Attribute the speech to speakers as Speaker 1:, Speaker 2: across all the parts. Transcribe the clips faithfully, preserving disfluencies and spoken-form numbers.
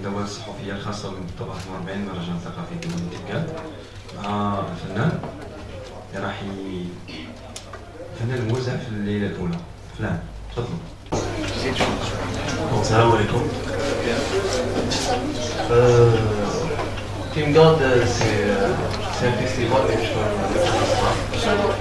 Speaker 1: الندوات الصحفية الخاصة بالطبعة اثنين وأربعين مهرجان ثقافي دولي تيمكاد مع الفنان اللي راح ي... الفنان الموزع في الليلة الأولى. فلان تفضلوا.
Speaker 2: السلام عليكم. تيمكاد سي سي ان فيستيفال اللي مشهور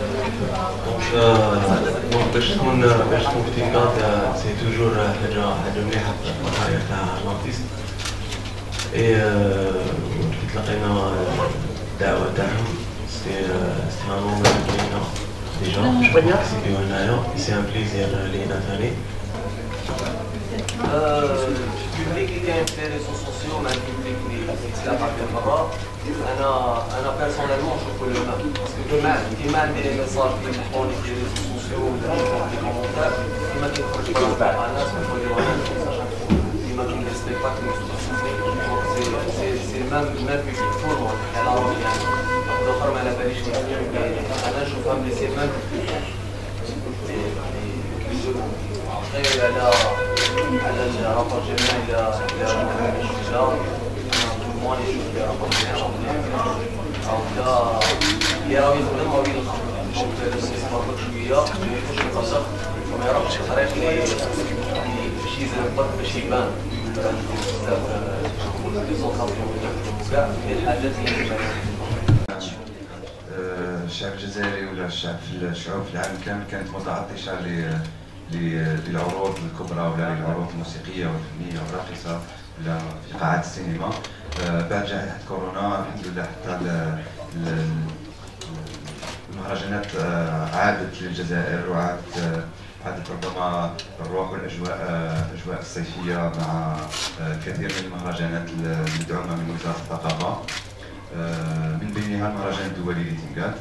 Speaker 2: دونك باش تكون باش تكون في تيمكاد سي توجور حاجة حاجة مليحة في الكارير تاع الارتيست. اي كي تلاقينا الدعوة تاعهم سي سي ان مومون لينا ديجا باش نبارتيسيبيو هنايا، سي ان بليزير لينا ثاني. البوبليك اللي كاين في لي ريزو سوسيو مع البوبليك اللي تلاقى في برا، انا انا بيرسونيلمون نشوفو لو ميم، باسكو كيما كيما عندي لي ميساج اللي يلحقوني في لي ريزو سوسيو ولا في لي كومونتير، كيما كيخرج برا الناس كيقولوا انا كيما كاين لي سبيكتاكل سي سي سي ميم ميم بوبليك فور مون على روحي يعني، واحد اخر ما على باليش انا نشوفها بلي سي ميم غير على على الرابور جماعي الى الى الشجاع المهم يشوف لي رابور جماعي او لا اللي راهو يخدم راهو يلقى يشوف الاستثمار شويه يخش القصر وما يعرفش الطريق اللي باش يزرب باش يبان بزاف لي زونطرافيون كاع الحاجات اللي
Speaker 1: الشعب الجزائري ولا الشعب في الشعوب في العالم كامل كانت متعطشة للعروض الكبرى ولا للعروض الموسيقية والفنية والراقصة ولا في قاعات السينما. بعد جائحة كورونا الحمد لله حتى المهرجانات عادت للجزائر وعادت عادت ربما الروح والاجواء الاجواء الصيفية مع كثير من المهرجانات المدعومة من وزارة الثقافة، من بينها المهرجان الدولي لتيمكاد.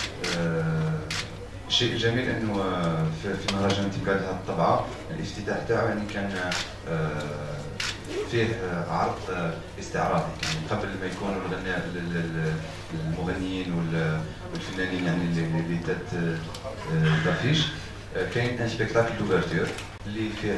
Speaker 1: الشيء الجميل انه في مهرجان تيمكاد هذه الطبعه الافتتاح تاعو يعني كان فيه عرض استعراضي، يعني قبل ما يكونوا المغنيين والفنانين يعني اللي تات دافيش كاين ان سبيكتاكل دوفرتور اللي فيه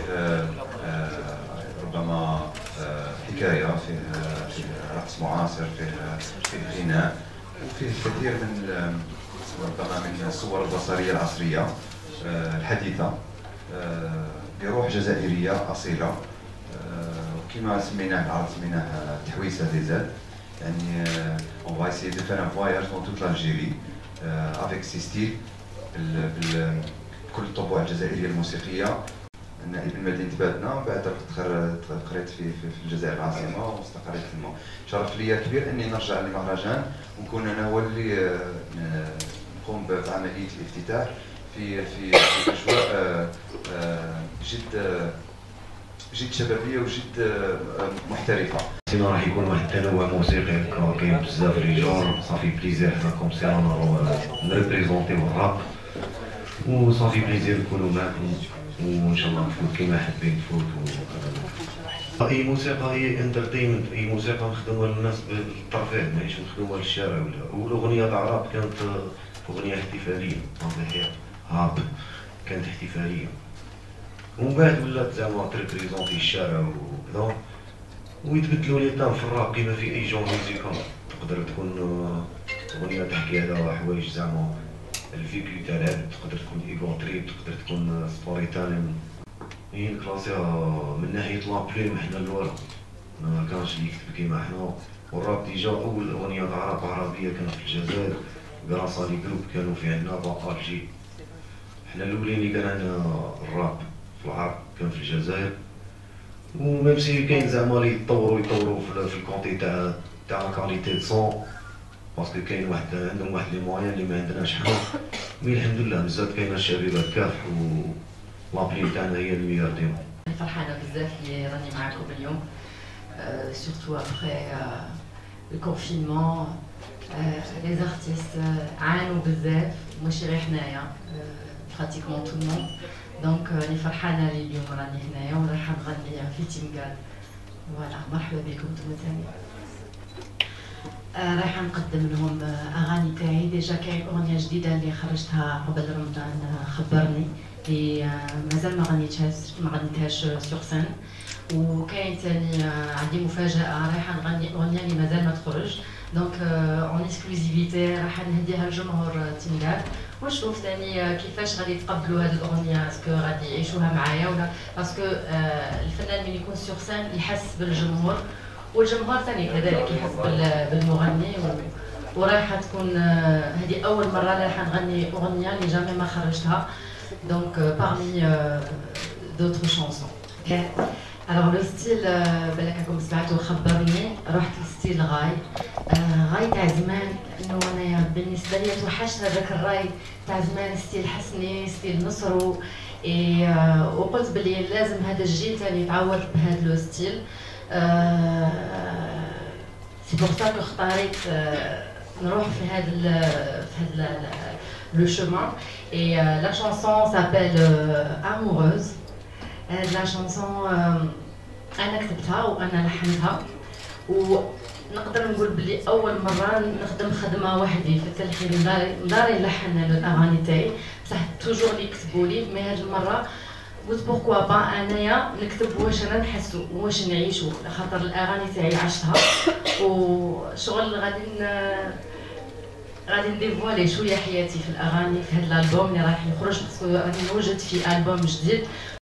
Speaker 1: ربما حكايه، فيه فيه رقص معاصر، فيه فيه غناء، وفيه كثير من ربما من الصور البصريه العصريه الحديثه بروح جزائريه اصيله. كما سميناه العرض سميناه تحويسه دي زاد، يعني on va essayer de faire un voyage dans toute l'Algérie avec ses styles بكل الطبوع الجزائريه الموسيقيه. نائب المدينة بادنا، بعد قريت في في الجزائر العاصمه واستقريت تما. شرف ليا كبير اني نرجع للمهرجان ونكون انا هو اللي نقوم بعمليه الافتتاح في في في اجواء جد جد شبابيه وجد محترفه.
Speaker 3: سينا راح يكون واحد التنوع موسيقي، كاين بزاف رجال، صافي بليزير حنا كوم سي نريبريزونتيو الراب وصافي بليزير نكونوا معكم وان شاء الله نفوت كيما حابين نفوتوا. اي موسيقى هي انترتينمنت، اي موسيقى نخدموها للناس بالترفيه، ماهيش نخدموها للشارع. ولا والاغنيه تاع الراب كانت اغنيه احتفاليه، هاب كانت احتفاليه، ومن بعد ولات زعما تريبريزونتي الشارع وكذا، ويتبدلوا لي تام في الراب كيما في اي جون ميوزيكال. تقدر تكون اغنيه تحكي على حوايج زعما الفيكو تاع العبد، تقدر تكون ايغو تريب، تقدر تكون ستوري تالين. هي نكلاسيها من ناحيه لابلوم حنا الاولى، ما كانش اللي يكتب كيما حنا. والراب ديجا اول اغنيه تاع راب عربيه كانت في الجزائر كراسا لي جروب كانوا في عندنا باالجي. حنا الاولين اللي كان عندنا الراب في العرب كان في الجزائر، وميم سي كاين زعما اللي يطوروا يطوروا في الكونتي تاع تاع كاليتي سون، باسكو كاين واحد عندهم واحد لي موان اللي ما عندناش حنا. مي الحمد لله مازال كاين الشبيبات كافح ولابلي تاعنا هي الميور ديما.
Speaker 4: فرحانه بزاف اللي راني معاكم اليوم، سورتو ابخي الكونفينمون. لي زارتيست عانوا بزاف، ماشي غير حنايا، براتيكمون تو الموند. دونك راني فرحانه لي اليوم راني هنايا وراح نغني في تيمكاد. فوالا مرحبا بكم نتوما تاني. آه رايحه نقدم لهم اغاني تاعي. ديجا كاين اغنيه جديده اللي خرجتها قبل رمضان، خبرني، اللي آه مازال ما غنيتهاش ما غنيتهاش سور سين، وكاين ثاني عندي مفاجاه رايحه نغني اغنيه اللي مازال ما تخرج دونك اون اكسكلوزيفيتي راح نهديها لجمهور تيمغاب ونشوف ثاني كيفاش غادي يتقبلوا هذه الاغنيه اسكو غادي يعيشوها معايا ولا باسكو الفنان من يكون سور سان يحس بالجمهور والجمهور ثاني كذلك يحس بالمغني ورايحه تكون هذه اول مره رايحه نغني اغنيه اللي جامي ما خرجتها دونك بارمي دوطخ شانسون. الوغ لو ستيل بالك راكم سمعتوا خبرني رحت لستيل غاي غاي تاع زمان انه انايا بالنسبه لي توحشت هذاك الراي تاع زمان ستيل حسني ستيل نصرو وقلت بلي لازم هذا الجيل ثاني يتعود بهذا لو ستيل سي بور سا كو اختاريت نروح في هذا في هذا لو شومان اي لا شانسون سابيل اموروز. هاد لا شانسون انا كتبتها وانا لحنتها ونقدر نقول بلي اول مره نخدم خدمه وحدي في التلحين داري نلحن الاغاني تاعي بصح توجور اللي يكتبوا لي مي هاد المره قلت بوركوا با انايا نكتب واش انا نحسو واش نعيشو خاطر الاغاني تاعي عشتها وشغل غادي غادي نديفوالي شويه حياتي في الاغاني في هاد الالبوم اللي راح يخرج باسكو غادي نوجد فيه البوم جديد